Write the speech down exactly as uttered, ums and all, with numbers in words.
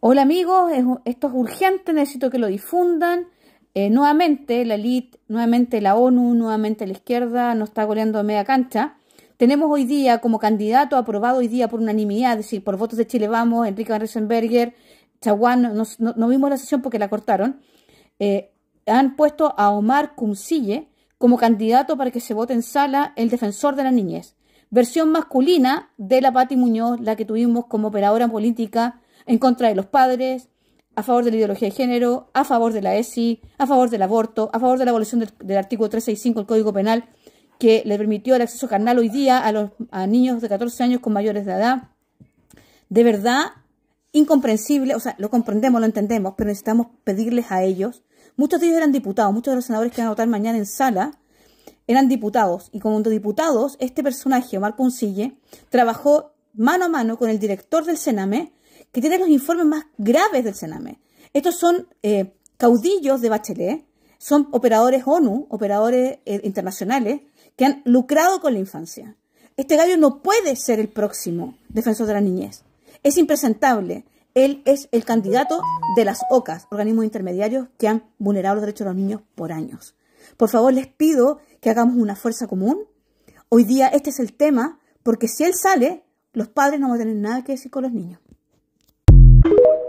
Hola amigos, es- esto es urgente, necesito que lo difundan. Eh, nuevamente la elite, nuevamente la ONU, nuevamente la izquierda nos está goleando de media cancha. Tenemos hoy día como candidato aprobado hoy día por unanimidad, es decir, por votos de Chile Vamos, Enrique Van Riesenberger, Chaguán, no, no- no vimos la sesión porque la cortaron. eh, Han puesto a Omar Cumcille como candidato para que se vote en sala el defensor de la niñez. Versión masculina de la Pati Muñoz, la que tuvimos como operadora política en contra de los padres, a favor de la ideología de género, a favor de la E S I, a favor del aborto, a favor de la abolición del, del artículo trescientos sesenta y cinco del Código Penal, que le permitió el acceso carnal hoy día a los a niños de catorce años con mayores de edad. De verdad, incomprensible, o sea, lo comprendemos, lo entendemos, pero necesitamos pedirles a ellos. Muchos de ellos eran diputados, muchos de los senadores que van a votar mañana en sala eran diputados. Y como diputados, este personaje, Omar Cumcille, trabajó mano a mano con el director del Sename, que tiene los informes más graves del Sename. Estos son eh, caudillos de Bachelet, son operadores ONU, operadores eh, internacionales, que han lucrado con la infancia. Este gallo no puede ser el próximo defensor de la niñez. Es impresentable. Él es el candidato de las O C A S, organismos intermediarios que han vulnerado los derechos de los niños por años. Por favor, les pido que hagamos una fuerza común. Hoy día este es el tema, porque si él sale, los padres no van a tener nada que decir con los niños.